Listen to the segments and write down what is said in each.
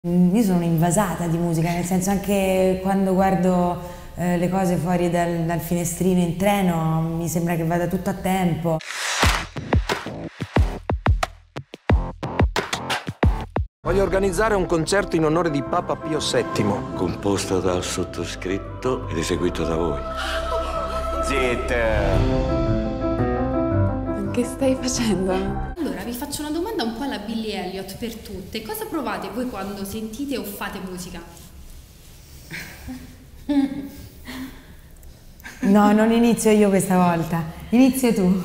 Io sono invasata di musica, nel senso anche quando guardo le cose fuori dal finestrino in treno mi sembra che vada tutto a tempo. Voglio organizzare un concerto in onore di Papa Pio VII. Composto dal sottoscritto ed eseguito da voi. Zitta! Che stai facendo? Allora, vi faccio una domanda un po' alla Billie Elliot per tutte. Cosa provate voi quando sentite o fate musica? No, non inizio io questa volta, inizio tu.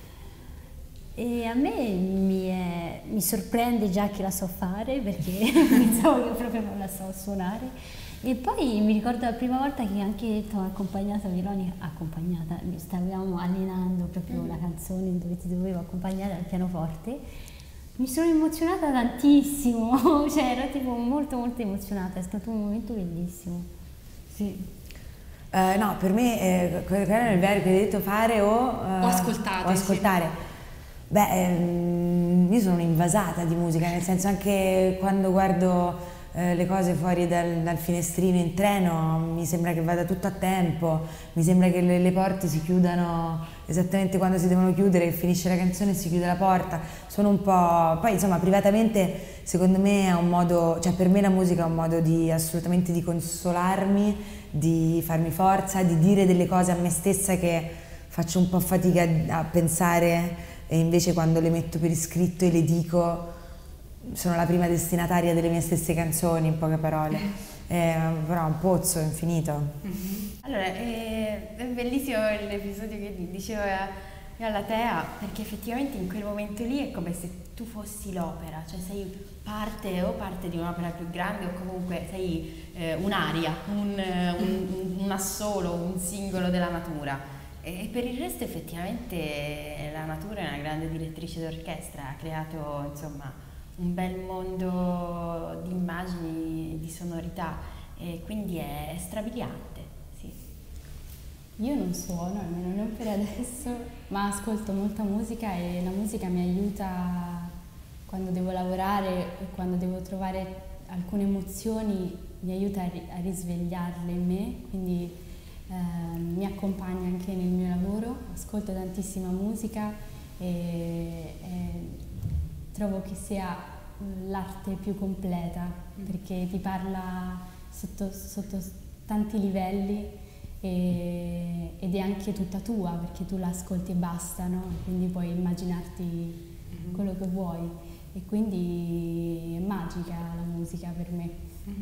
E a me mi sorprende già che la so fare, perché pensavo che proprio non la so suonare. E poi mi ricordo la prima volta che anche ti ho accompagnata, Veronica, stavamo allenando proprio la canzone dove ti dovevo accompagnare al pianoforte. Mi sono emozionata tantissimo, cioè ero tipo molto molto emozionata, è stato un momento bellissimo. Sì. No, per me quello che era il verbo che hai detto fare o ascoltare. Sì. Beh, io sono invasata di musica, nel senso anche quando guardo le cose fuori dal finestrino in treno mi sembra che vada tutto a tempo, mi sembra che le porte si chiudano esattamente quando si devono chiudere, che finisce la canzone e si chiude la porta. Sono un po'... Poi insomma privatamente secondo me è un modo, cioè per me la musica è un modo assolutamente di consolarmi, di farmi forza, di dire delle cose a me stessa che faccio un po' fatica a pensare, e invece quando le metto per iscritto e le dico sono la prima destinataria delle mie stesse canzoni, in poche parole. Però è un pozzo infinito. Allora, è bellissimo l'episodio che dicevo alla Tea, perché effettivamente in quel momento lì è come se tu fossi l'opera, cioè sei parte di un'opera più grande, o comunque sei un'aria, un assolo, un singolo della natura. E per il resto effettivamente la natura è una grande direttrice d'orchestra, ha creato insomma un bel mondo di immagini, di sonorità, e quindi è strabiliante, sì. Io non suono, almeno non per adesso, ma ascolto molta musica e la musica mi aiuta quando devo lavorare e quando devo trovare alcune emozioni, mi aiuta a risvegliarle in me, quindi mi accompagna anche nel mio lavoro, ascolto tantissima musica e trovo che sia l'arte più completa, perché ti parla sotto tanti livelli ed è anche tutta tua, perché tu la ascolti e basta, no? Quindi puoi immaginarti quello che vuoi, e quindi è magica la musica per me.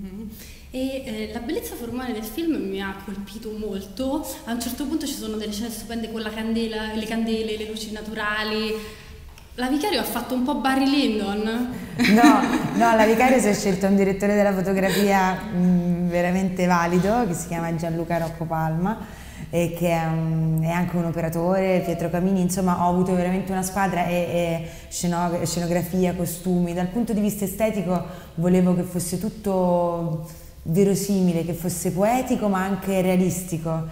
E la bellezza formale del film mi ha colpito molto. A un certo punto ci sono delle scene stupende con la candela, le candele, le luci naturali. La Vicario ha fatto un po' Barry Lyndon. No, la Vicario si è scelto un direttore della fotografia veramente valido, che si chiama Gianluca Rocco Palma, e che è anche un operatore, Pietro Camini. Insomma, ho avuto veramente una squadra, e scenografia, costumi. Dal punto di vista estetico volevo che fosse tutto verosimile, che fosse poetico ma anche realistico,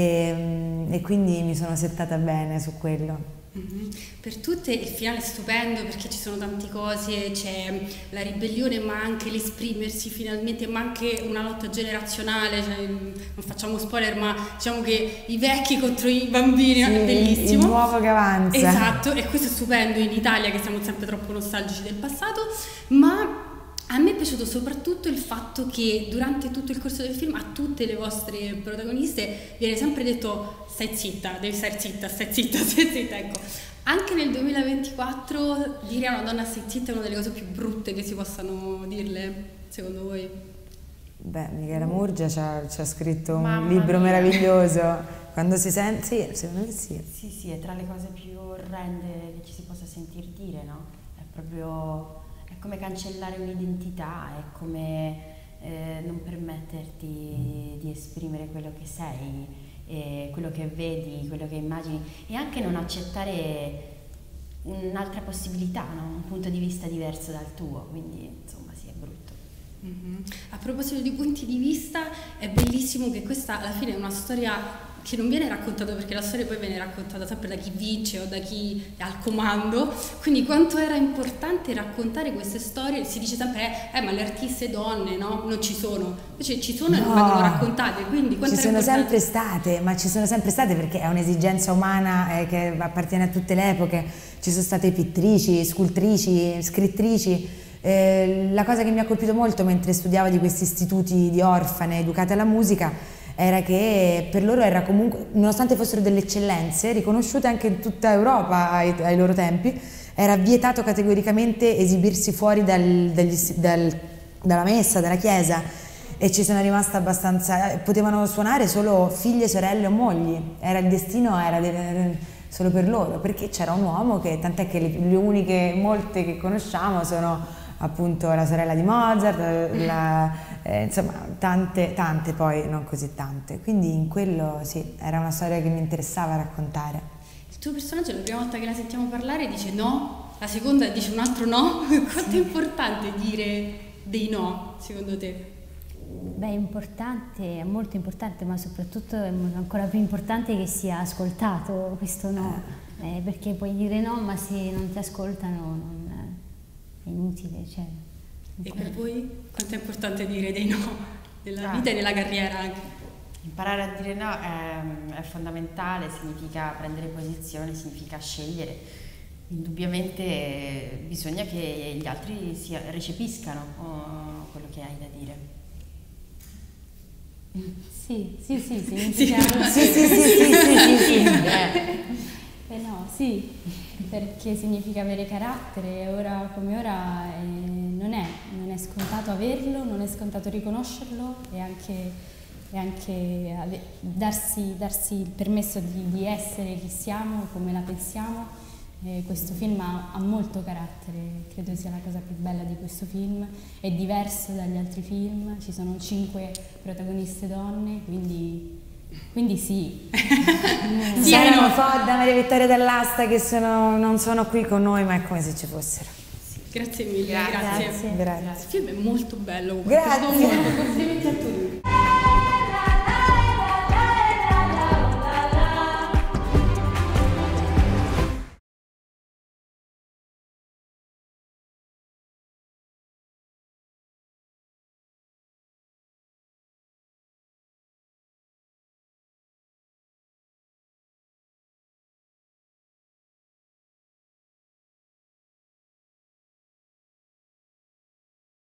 e quindi mi sono settata bene su quello. Per tutte il finale è stupendo, perché ci sono tante cose, c'è la ribellione ma anche l'esprimersi finalmente, ma anche una lotta generazionale, cioè, non facciamo spoiler, ma diciamo che i vecchi contro i bambini, sì, è bellissimo. Il nuovo che avanza. Esatto, e questo è stupendo in Italia, che siamo sempre troppo nostalgici del passato, ma a me è piaciuto soprattutto il fatto che durante tutto il corso del film a tutte le vostre protagoniste viene sempre detto stai zitta, devi stare zitta, stai zitta, stai zitta, ecco. Anche nel 2024 dire a una donna stai zitta è una delle cose più brutte che si possano dirle, secondo voi? Beh, Michela Murgia ci ha scritto un libro meraviglioso. Quando si sente, sì, secondo me sì. Sì, è tra le cose più orrende che ci si possa sentir dire, no? È proprio... è come cancellare un'identità, è come non permetterti di esprimere quello che sei, quello che vedi, quello che immagini, e anche non accettare un'altra possibilità, no? Un punto di vista diverso dal tuo, quindi insomma sì, è brutto. A proposito di punti di vista, è bellissimo che questa alla fine è una storia che non viene raccontata, perché la storia poi viene raccontata sempre da chi vince o da chi è al comando, quindi quanto era importante raccontare queste storie. Si dice sempre ma le artiste donne, no? Non ci sono, invece ci sono e non vengono raccontate, quindi quanto ci sono sempre state, ma ci sono sempre state perché è un'esigenza umana che appartiene a tutte le epoche. Ci sono state pittrici, scultrici, scrittrici. La cosa che mi ha colpito molto mentre studiavo di questi istituti di orfane educate alla musica era che per loro era comunque, nonostante fossero delle eccellenze riconosciute anche in tutta Europa ai loro tempi, era vietato categoricamente esibirsi fuori dalla messa, dalla chiesa, e ci sono rimasta abbastanza. Potevano suonare solo figlie, sorelle o mogli, era il destino, era solo per loro, perché c'era un uomo che, tant'è che le uniche molte che conosciamo sono appunto la sorella di Mozart, insomma tante poi non così tante, quindi in quello sì, era una storia che mi interessava raccontare. Il tuo personaggio la prima volta che la sentiamo parlare dice no, la seconda dice un altro no. Quanto è importante dire dei no secondo te? Beh, è importante, è molto importante, ma soprattutto è ancora più importante che sia ascoltato questo no, perché puoi dire no, ma se non ti ascoltano è inutile. Cioè. E per voi quanto è importante dire dei no nella vita e nella carriera anche? Imparare a dire no è fondamentale, significa prendere posizione, significa scegliere. Indubbiamente bisogna che gli altri recepiscano quello che hai da dire. Sì, significa... sì, perché significa avere carattere, ora come ora non è scontato averlo, non è scontato riconoscerlo e anche darsi il permesso di essere chi siamo, come la pensiamo. Questo film ha molto carattere, credo sia la cosa più bella di questo film, è diverso dagli altri film, ci sono 5 protagoniste donne, quindi sì. Saremo Fodda, Maria Vittoria Dall'Asta che non sono qui con noi, ma è come se ci fossero. Grazie mille, grazie. Grazie. Il film è molto bello. Grazie. Complimenti a tutti.